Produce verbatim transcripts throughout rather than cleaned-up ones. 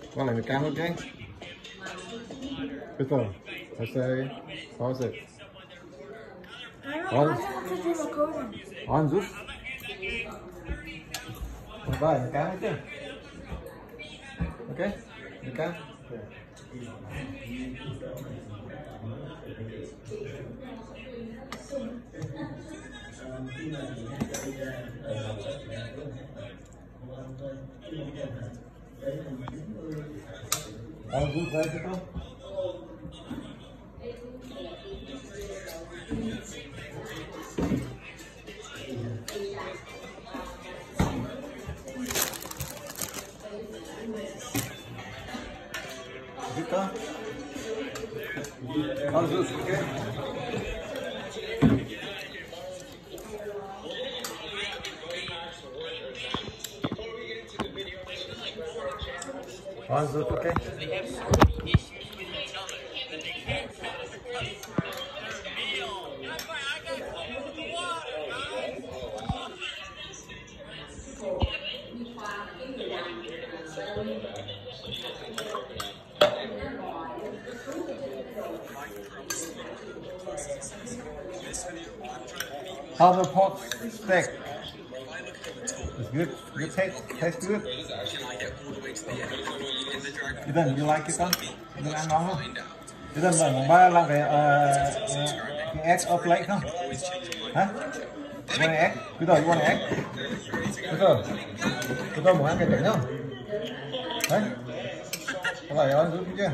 Qua lại cam, okay? Crystal, I say, pause it. On. On, Zeus. Rồi, mình cam chưa? Ok, mình cam. On Zeus đây chứ không? Victor? On Zeus, okay? On Zeus, okay? How the pork steak? It's good. Good taste. Tastes good. Ethan, you like it, Ethan? Ethan ăn ngon không? Ethan, mời một ba làm về cái egg off plate không? Hả? You want egg? Peter, you want egg? Peter, Peter muốn ăn cái trứng không? Đấy. Có phải ăn giúp chưa?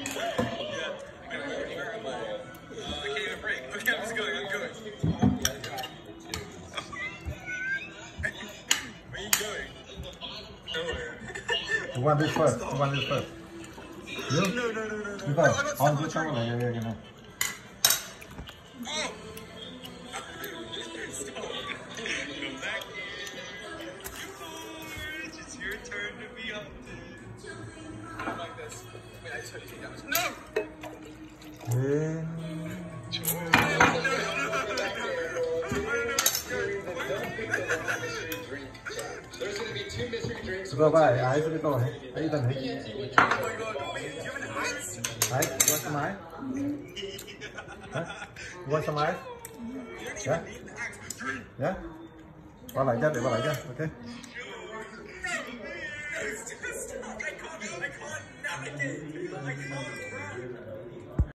You want this first? You want this first? You? No, no, no, no, no. Peter, on this one. Yeah, yeah, yeah. It's your turn to be up. Like this. Wait, I just had to take that. No! There's going to be two mystery drinks. Go by. I see the door. Hey, Ethan. Hey. Oh my god, wait, do you have an ice? Hey, you want some ice? Huh? You want some ice? Yeah? Yeah? Qua lại cho, để qua lại cho, ok. It's just, I can't, I can't navigate. I can't run.